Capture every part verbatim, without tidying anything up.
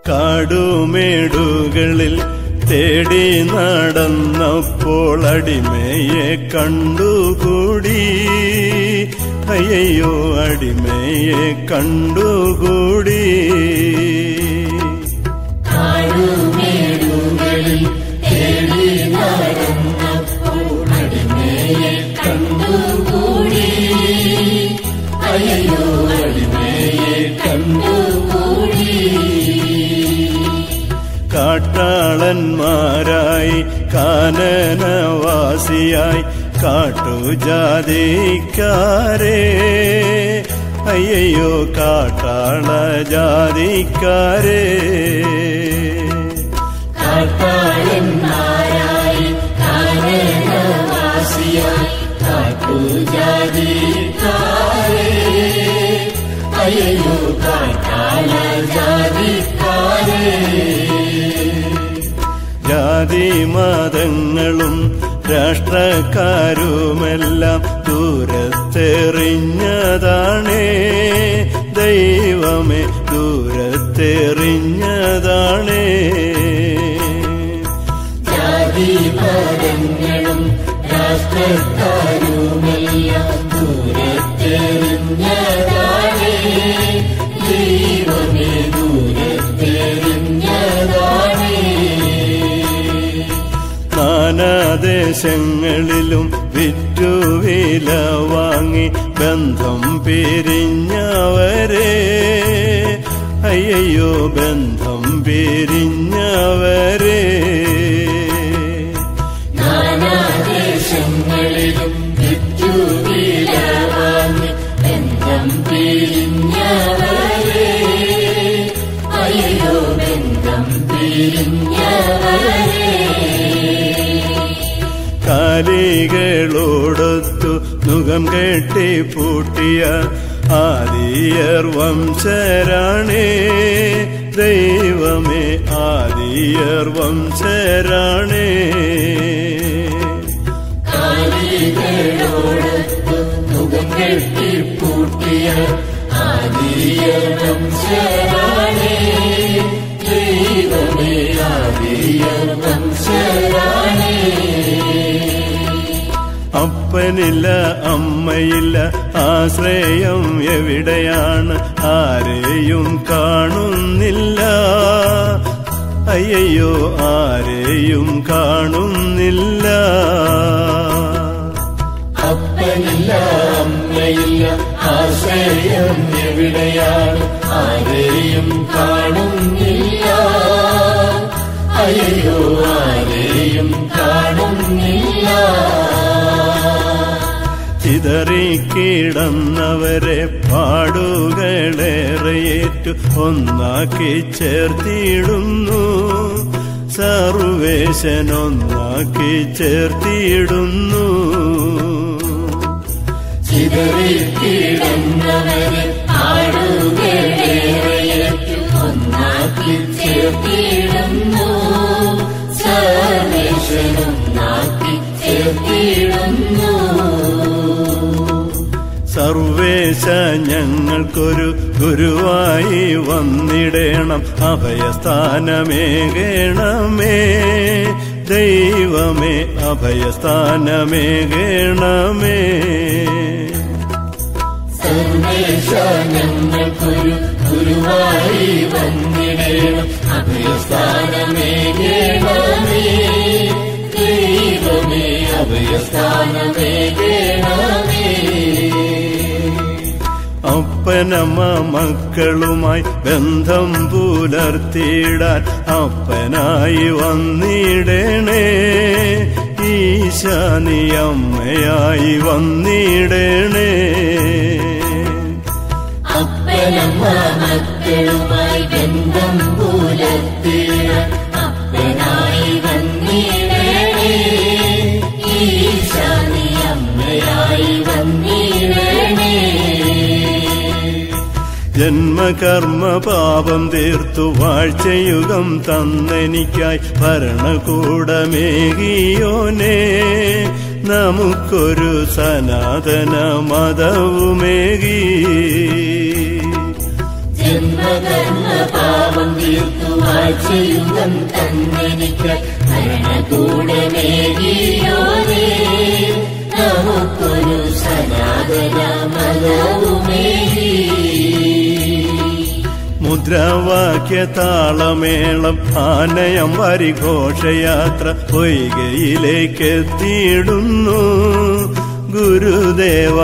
കാടുമേടുകളിൽ തേടി നടന്നപ്പോൾ അടിമയെ കണ്ടുകൂടി. അയ്യോ അടിമയെ കണ്ടുകൂടി. കാടുമേടുകളിൽ തേടി നടന്നപ്പോൾ അടിമയെ കണ്ടുകൂടി. അയ്യോ അടിമയെ കണ്ടുകൂടി. കാട്ടാളന്മാരായി കാനനവാസിയായി കാട്ടുജാതിക്കാരെ. അയ്യോ കാട്ടാള ജാതിക്കാരെ. കാട്ടാളന്മാരായി കാനനവാസിയായി കാട്ടുജാതിക്കാരെ. അയ്യോ കാട്ടാള ജാതിക്കാരെ. ജാതി മതങ്ങളും രാഷ്ട്രക്കാരുമെല്ലാം ദൂരത്തെറിഞ്ഞതാണേ. ദൈവമേ ദൂരത്തെറിഞ്ഞതാണേ. ജാതി മതങ്ങളും രാഷ്ട്രക്കാരുമെല്ലാം ദൂരത്തെറിഞ്ഞതാണേ. ദൈവമേ ദൂരത്തെറിഞ്ഞതാണേ. നാനാദേശങ്ങളിലും വിറ്റുവില വാങ്ങി ബന്ധം പിരിഞ്ഞവരെ. അയ്യോ ബന്ധം പിരിഞ്ഞവരെ. നാനാദേശങ്ങളിലും വിറ്റുവില വാങ്ങി ബന്ധം പിരിഞ്ഞവരെ. അയ്യോ ബന്ധം പിരിഞ്ഞവരെ. കാലികളോടൊത്തു നുകം കെട്ടി പൂട്ടിയ ആദിയർ വംശരാണേ. ദൈവമേ ആദിയർ വംശരാണേ. കാലികളോടൊത്തു നുകം കെട്ടി പൂട്ടിയ ആദിയർ വംശരാണേ. ദൈവമേ ആദിയർ വംശരാണേ. അപ്പനില്ല അമ്മയില്ല ആശ്രയം എവിടെയാണ് ആരെയും കാണുന്നില്ല. അയ്യോ ആരെയും കാണുന്നില്ല. അപ്പനില്ല അമ്മയില്ല ആശ്രയം എവിടെയാണ് ആരെയും കാണുന്നില്ല. അയ്യോ ആരെയും കാണുന്നില്ല. ചിതറിക്കിടന്നവരെ പാടുകളേറെയേറ്റു ഒന്നാക്കി ചേർത്തിടുന്നു. സർവേശനൊന്നാക്കി ചേർത്തിടുന്നു. ചിതറിക്കിടന്നവരെ പാടുകളേറെയേറ്റു ഒന്നാക്കി ചേർത്തിടുന്നു. സർവേശനൊന്നാക്കി ചേർത്തിടുന്നു. സർവേശ ഞങ്ങൾക്കൊരു ഗുരുവായി വന്നിടേണം. അഭയസ്ഥാനമേകേണമേ. ദൈവമേ അഭയസ്ഥാനമേകേണമേ. സർവേശ ഞങ്ങൾക്കൊരു ഗുരുവായി വന്നിടേണം. അഭയസ്ഥാനമേകേണമേ. ദൈവമേ അഭയസ്ഥാനമേകേണമേ. അപ്പനമ്മ മക്കളുമായി ബന്ധം പുലർത്തിയിടാൻ അപ്പനായി വന്നിടണേ. ഈശാ നീ അമ്മയായി വന്നിടണേ. അപ്പനമ്മ മക്കളുമായി ബന്ധം പുലർത്തിയിടാൻ അപ്പനായി വന്നിടണേ. ഈശാ നീ അമ്മയായി വന്നിടണേ. ജന്മകർമ്മ പാപം തീർത്തു വാഴ്ചയുഗം തന്നെനിക്കായി ഭരണകൂടമേകിയോനേ. നമുക്കൊരു സനാതന മതവുമേകി. ജന്മകർമ്മ പാപം പാപം തീർത്തു വാഴ്ചയുഗം തന്നെനിക്ക് ഭരണകൂടമേകിയോരേ നമുക്കൊരു സനാതന മതവുമേകി. മുദ്രാവാക്യ താളമേളം ആനയം വരിഘോഷയാത്ര പൊയ്കയിലേക്കെത്തിയിടുന്നു. ഗുരുദേവ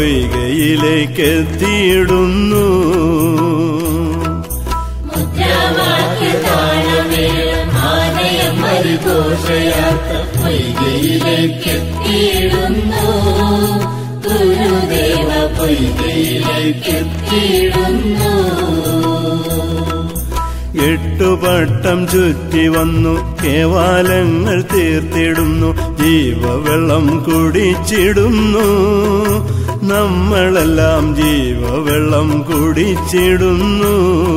പൊയ്കയിലേക്കെത്തിയിടുന്നു. മുദ്രാവാക്യ താളമേളം ആനയം വരിഘോഷയാത്ര പൊയ്കയിലേക്കെത്തിയിടുന്നു. ഗുരുദേവ പൊയ്കയിലേക്കെത്തിയിടുന്നു. എട്ടുപട്ടം ചുറ്റി വന്നു കേവാലങ്ങൾ തീർത്തിടുന്നു. ജീവവെള്ളം കുടിച്ചിടുന്നു. നമ്മളെല്ലാം ജീവവെള്ളം കുടിച്ചിടുന്നു.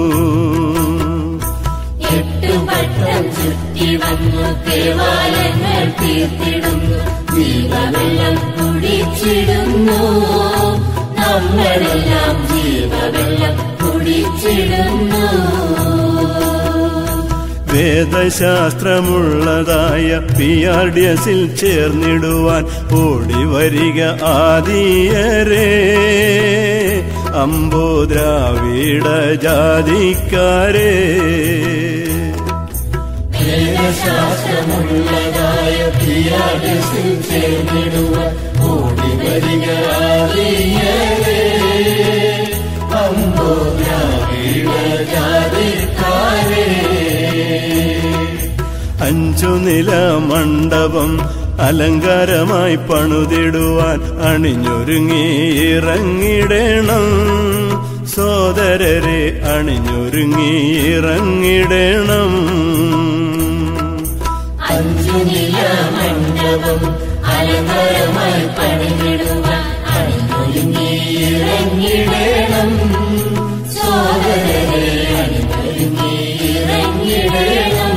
എട്ടുപട്ടം ചുറ്റി വന്നു കേവാലങ്ങൾ തീർത്തിടുന്നു. ജീവവെള്ളം കുടിച്ചിടുന്നു. നമ്മളെല്ലാം ജീവവെള്ളം കുടിച്ചിടുന്നു. വേദശാസ്ത്രമുള്ളതായ പി ആർ ഡി എസിൽ ചേർന്നിടുവാൻ ഓടി വരിക ആദിയരേ. അമ്പോ ദ്രാവിഡ ജാതിക്കാരേ. വേദശാസ്ത്രമുള്ളതായ പി ആർ ഡി എസിൽ ചേർന്നിടുവാൻ ഓടി വരിക ആദിയരേ. അമ്പോ ദ്രാവിഡ ജാതിക്കാരേ. അഞ്ചു നില മണ്ഡപം അലങ്കാരമായി പണിതിടുവാൻ അണിഞ്ഞൊരുങ്ങി ഇറങ്ങിടണം. സോദരരെ അണിഞ്ഞൊരുങ്ങി ഇറങ്ങിടണം. അഞ്ചു നില മണ്ഡപം അലങ്കാരമായി പണിതിടുവാൻ അണിഞ്ഞൊരുങ്ങി ഇറങ്ങിടണം. സോദരരെ അണിഞ്ഞൊരുങ്ങി ഇറങ്ങിടണം.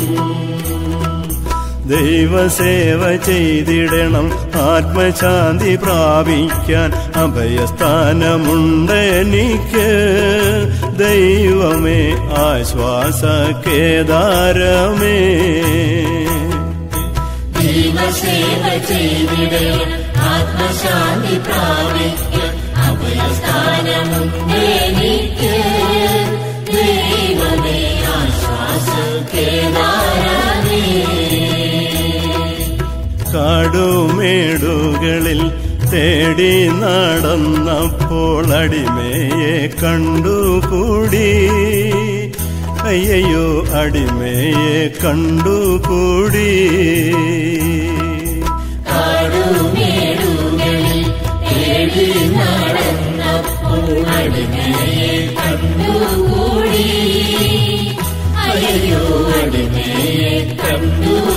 ദൈവസേവ ചെയ്തിടണം. ആത്മശാന്തി പ്രാപിക്കാൻ അഭയസ്ഥാനമുണ്ടെനിക്ക്. ദൈവമേ ആശ്വാസ കേദാരമേ. ദൈവസേവ ചെയ്തിടണം. ആത്മശാന്തി പ്രാപിക്കാൻ അഭയസ്ഥാനമുണ്ടെനിക്ക്. ദൈവമേ ആശ്വാസ കേദാരമേ. കാടുമേടുകളിൽ തേടി നടന്നപ്പോൾ അടിമയെ കണ്ടുകൂടി. അയ്യോ അടിമയെ കണ്ടുകൂടി. കാടുമേടുകളിൽ തേടി നടന്നപ്പോൾ അടിമയെ കണ്ടുകൂടി. അയ്യോ അടിമയെ കണ്ടു